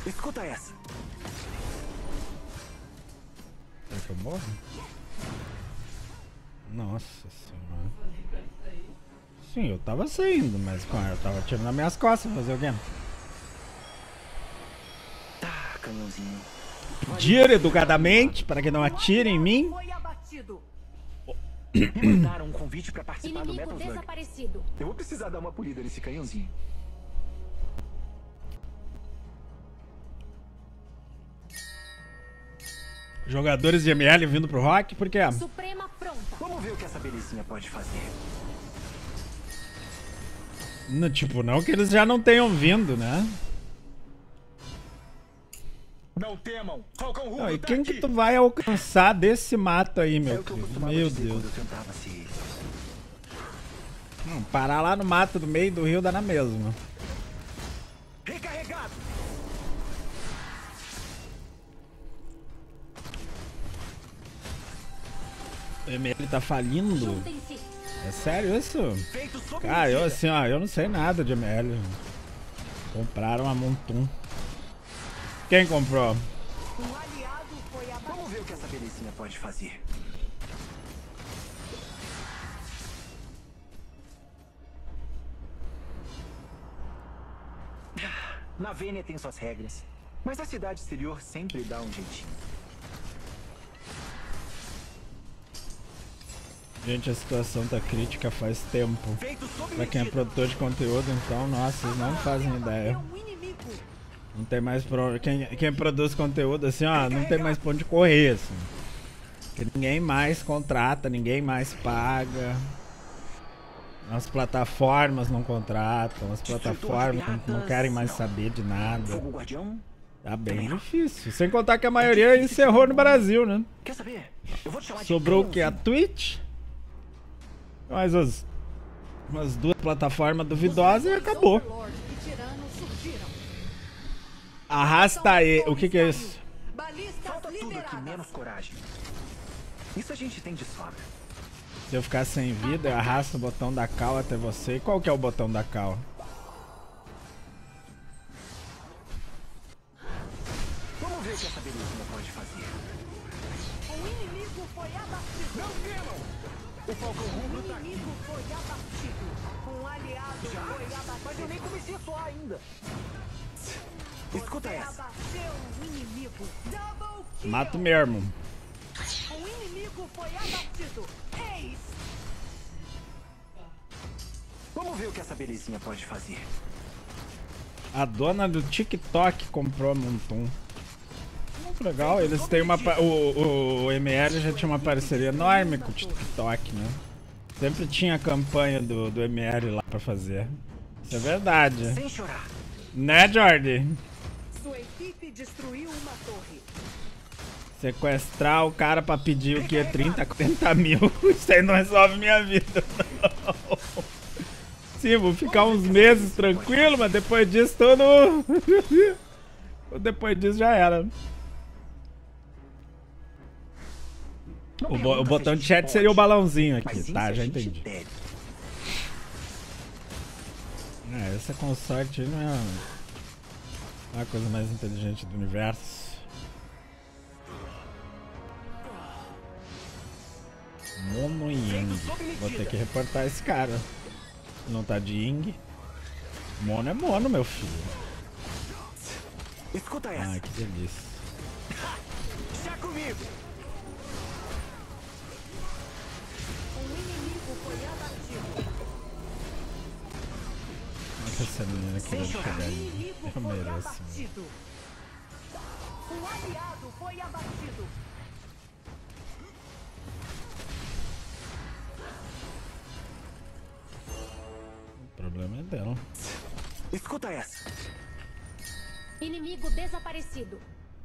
Escuta essa. Será que eu morro? Nossa senhora. Sim, eu tava saindo, mas eu tava tirando nas minhas costas, fazer o quê? Tá, canhãozinho. Pedir educadamente para que não atire em mim. Me mandaram um convite pra participar do Inimigo Metal Slug. desaparecido. Eu vou precisar dar uma polida nesse canhãozinho. Jogadores de ML vindo pro Rock, por quê? Suprema pronta. Vamos ver o que essa belezinha pode fazer. Tipo, não que eles já não tenham vindo, né? Não temam, Falcão Rudo Não, e tá quem aqui. que tu vai alcançar desse mato aí, É meu o que eu querido? costumava Meu dizer Deus. quando eu tentava se... Não, parar lá no mato do meio do rio dá na mesma. Recarregado! O ML tá falindo? Juntem-se. É sério isso? Feito sob Cara, eu medida. assim, ó, eu não sei nada de ML. Compraram a Montum. Quem comprou? Um aliado foi abatido. Vamos ver o que essa belezinha pode fazer. Na Vênia tem suas regras, mas a cidade exterior sempre dá um jeitinho. Gente, a situação tá crítica faz tempo. Feito sob Pra quem é medida. produtor de conteúdo, então, nossa, vocês não fazem ideia. Um inimigo. Não tem mais pra onde. Quem produz conteúdo assim, ó, não tem mais pra onde correr, assim. Porque ninguém mais contrata, ninguém mais paga. As plataformas não contratam, as plataformas não querem mais saber de nada. Fogo Guardião? Tá bem difícil. Sem contar que a maioria encerrou no Brasil, né? Quer saber? Eu vou te chamar de Sobrou o que? A canhãozinho. Twitch? Mais umas duas plataformas duvidosas e acabou. Overlord e Tirano surgiram. Arrasta aí. O que é isso? Balistas Falta tudo aqui, liberadas. menos coragem. Isso a gente tem de sobra. Se eu ficar sem vida, eu arrasto o botão da cal até você. Qual que é o botão da cal? Vamos ver o que essa belezinha pode fazer. O inimigo foi abatido. Não temam! O Falcão O Rudo tá aqui. inimigo foi abatido. Um aliado foi abatido. Mas eu nem comecei a suar ainda. Escuta Você essa. abateu um inimigo. Double kill. Mato mesmo. O inimigo foi abatido. Eis. Vamos ver o que essa belezinha pode fazer. A dona do TikTok comprou a Montum. Muito legal, eles têm uma. O ML já tinha uma parceria enorme com o TikTok, né? Sempre tinha a campanha do ML lá pra fazer. Isso é verdade. Sem chorar. Né, Jordi? Sua equipe destruiu uma torre. Sequestrar o cara pra pedir o que? 30, 40 mil. Isso aí não resolve minha vida, não. Sim, vou ficar uns meses tranquilo, mas depois disso tudo. Depois disso já era. O botão de chat seria o balãozinho aqui, tá? Já entendi. Essa consorte não é a coisa mais inteligente do universo. Mono Ying. Vou ter que reportar esse cara. Não tá de Ying. Mono é mono, meu filho. Escuta essa. Ai, que delícia. Já comigo. Um inimigo foi abatido. Olha essa menina querendo chegar Um aí. inimigo Eu foi mereço. abatido. Um aliado foi abatido. O problema é dela. Escuta essa. Inimigo desaparecido.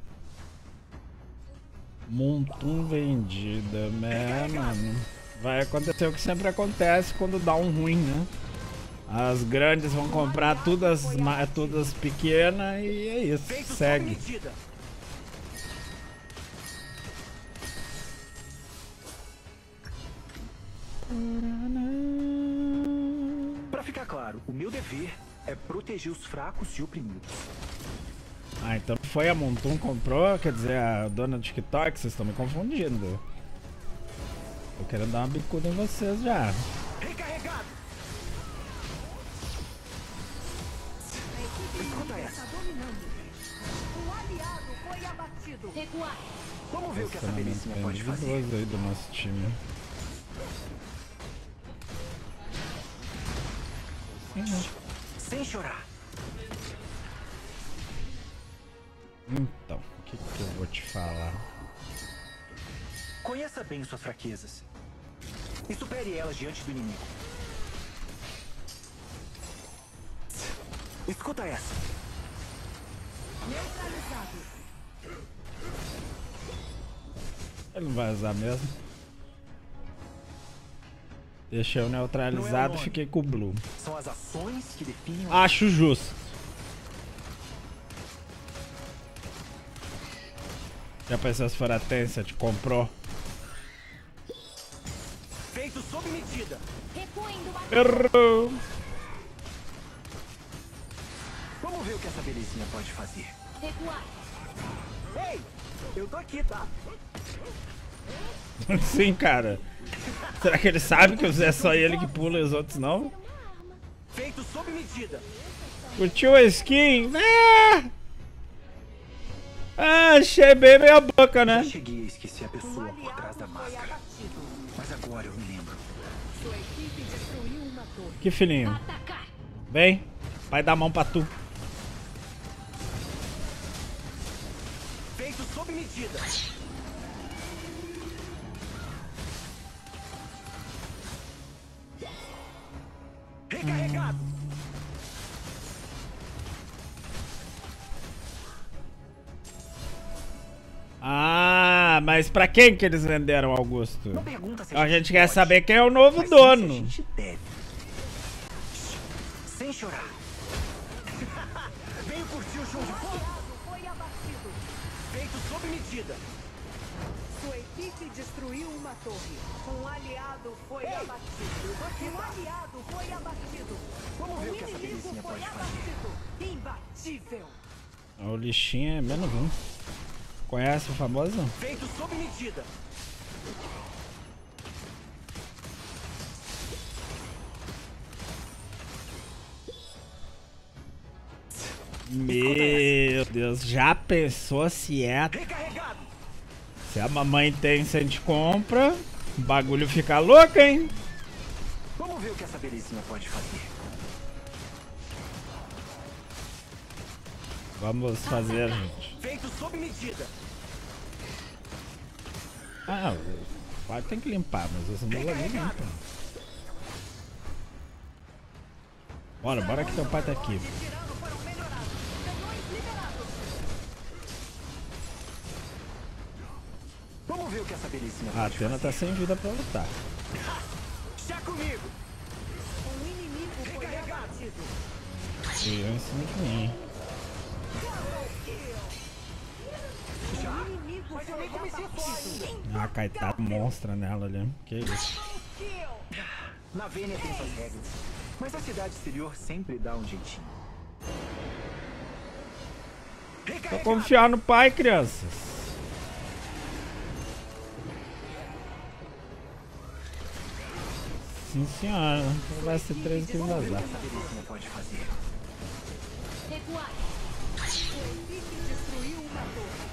Montum vendida, né, mano? Vai acontecer o que sempre acontece quando dá um ruim, né? As grandes vão comprar todas as pequenas e é isso, Feito sob segue. medida. Pra ficar claro, o meu dever é proteger os fracos e oprimidos. Ah, então foi a Montum comprou, quer dizer, a dona do TikTok, vocês estão me confundindo. Tô querendo dar uma bicuda em vocês já. Recarregado! Escuta Está essa. dominando. Um aliado foi abatido. Recuar. Vamos ver o que essa Posicionamento belicinha bem pode fazer. duvidoso aí do nosso time. Sem chorar. Então, o que eu vou te falar? Conheça bem suas fraquezas. E supere elas diante do inimigo. Escuta essa. Neutralizado. Ele não vai usar mesmo. Deixei eu neutralizado e fiquei com o Blue. São as ações que definem o... Acho justo. Já pensou se for a Tencent, comprou? Feito sob medida. Recuem do batalhão. Errou! Vamos ver o que essa belicinha pode fazer. Recuar. Ei! Eu tô aqui, tá? Sim, cara. Será que ele sabe que é só ele que pula e os outros não? Feito sob medida. Curtiu a skin? Achei bem meia boca, Já né? cheguei a esquecer a Um pessoa por trás aliado da foi máscara. abatido. Mas agora eu me lembro. Sua equipe destruiu uma torre. Que filhinho. Atacar. Vem. Vai dar a mão pra tu. Feito sob medida. Recarregado. Ah, mas pra quem que eles venderam, Augusto? Não pergunta se A gente quer pode, saber quem é o novo mas sim se a dono. gente deve. Sem chorar. Venho curtir o show de fogo. Aliado foi abatido. Feito sob medida. Sua equipe destruiu uma torre. Um aliado foi abatido. Um aliado foi abatido. Vamos ver o que essa inimigo belicinha foi pode fazer. abatido. Imbatível. O lixinho é menos um. Conhece o famoso? Feito sob medida. Meu Deus, já pensou se Recarregado. a mamãe tem, se a gente compra, o bagulho fica louco, hein? Vamos ver o que essa belicinha pode fazer. Vamos fazer, gente. Feito sob medida. Ah, o quarto tem que limpar, mas esse mundo ali limpa. Bora, bora que teu pai tá aqui. Tirando foram melhorados. Canhões liberados. Vamos ver o que essa belicinha A pode Atena fazer. tá sem vida pra lutar. Já comigo. Um inimigo foi Recarregado. abatido. E eu em cima de mim. Um inimigo Mas eu foi nem comecei a abatido. Ah, coitado, monstra nela ali. Que isso? Kill. Na Vênia tem suas regras. Mas a cidade exterior sempre dá um jeitinho. Vou Recarregado. confiar no pai, crianças. Sim, senhora. Vai ser 13 que Vamos ver o vazar. que essa belicinha pode fazer. Recuar. Sua equipe destruiu uma torre.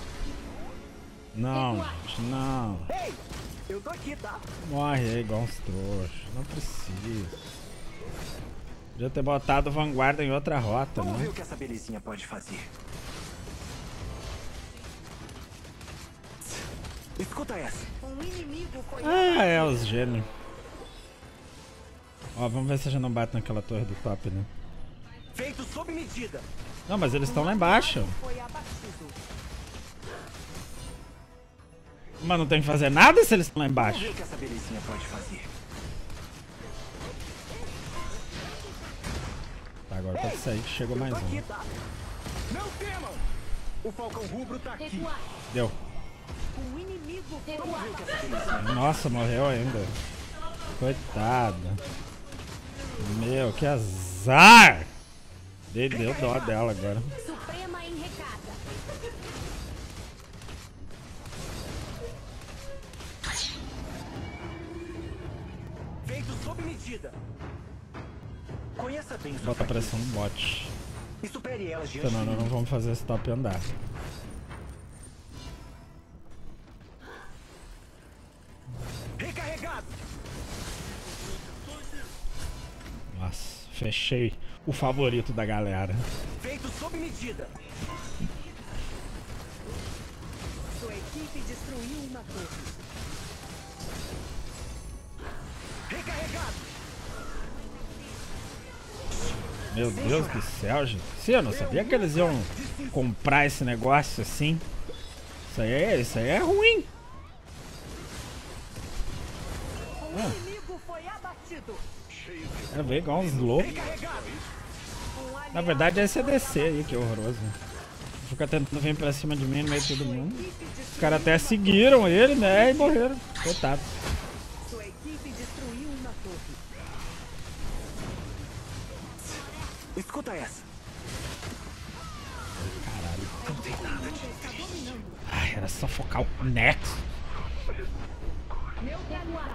Não, gente, não. Ei, eu tô aqui, tá? Morre aí igual uns trouxas. Não precisa. Podia ter botado vanguarda em outra rota, Vamos ver né? o que essa belicinha pode fazer. Escuta essa. Um inimigo foi Ah, é os gênios. Ó, vamos ver se a gente não bate naquela torre do top, né? Feito sob medida. Não, mas eles estão lá embaixo. foi abatido. Mas não tem que fazer nada se eles estão lá Vamos embaixo. ver o que essa belicinha pode fazer. Tá, agora pode sair que chegou mais Eu tô aqui, um. tá? Não temam. O Falcão Rubro tá aqui. Recuar. Deu. Um inimigo foi Vamos ver o que essa abatido. belicinha. Nossa, morreu ainda. Coitada. Meu, que azar. Deu dó dela agora. Suprema em recuar. Feito sob medida. Conheça bem sua Bota fraqueza pressão no bot. e supere elas diante Senão de nós mim. não vamos fazer esse top andar. Recarregado. Nossa, fechei o favorito da galera. Feito sob medida. Sua equipe destruiu uma torre. Recarregado. Meu Deus do céu, gente. Sim, eu não sabia que eles iam comprar esse negócio assim. Isso aí é ruim. O inimigo foi abatido. É ver igual uns loucos. Recarregado. Um aliado Na verdade é esse ADC aí que é horroroso. Fica tentando vir pra cima de mim no meio de todo mundo. Os caras até seguiram ele, né? E morreram. Coitado. Sua equipe destruiu uma torre. Escuta essa. Ai, era só focar o Nexo. Meu aliado.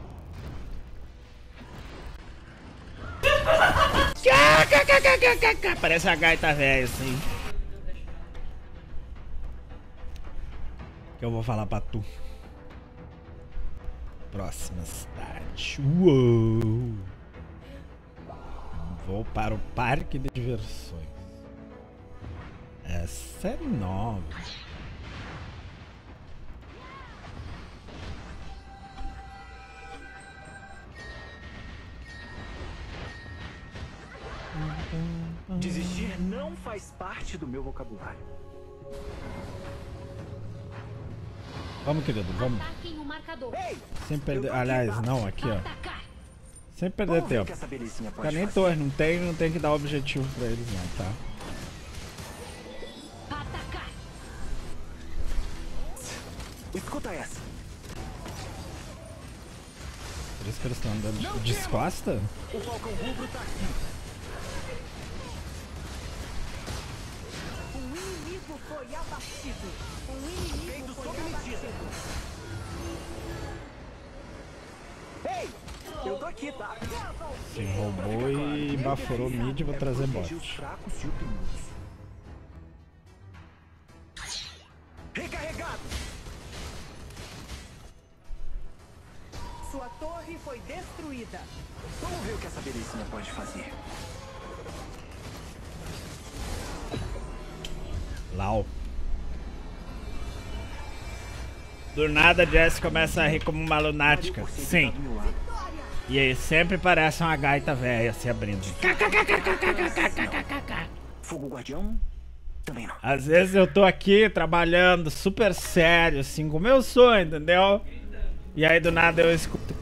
Parece a gaita velha assim. Que eu vou falar pra tu. Próxima cidade. Uou! Vou para o parque de diversões. Essa é nova. Desistir não faz parte do meu vocabulário. Vamos, querido, vamos. Ataquem o marcador. Ei! Sem Eu perder. tô aqui, Aliás, tá? não, aqui ó. Atacar. Sem perder Vamos ver o tempo. que essa belezinha pode Cara, nem fazer. torre, não tem que dar objetivo pra eles não, tá? Atacar. Escuta essa. Por isso que eles estão andando de descosta? O Falcão Rubro tá aqui. Um inimigo foi abatido. Um inimigo Feito foi sob medida. abatido. Ei! Eu tô aqui, tá? Se roubou e baforou mid, vou trazer Proteger os bot. fracos e oprimidos. Recarregado! Sua torre foi destruída. Vamos ver o que essa belezinha pode fazer. Lau. Do nada, Jess começa a rir como uma lunática. Valeu por ter Sim. ficado do meu lado. E aí sempre parece uma gaita velha se abrindo. Fogo Guardião? Também não. Às vezes eu tô aqui trabalhando super sério, assim, com o meu sonho, entendeu? E aí do nada eu escuto.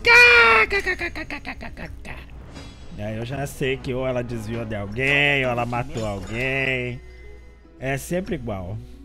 E aí eu já sei que ou ela desviou de alguém, ou ela matou alguém. É sempre igual.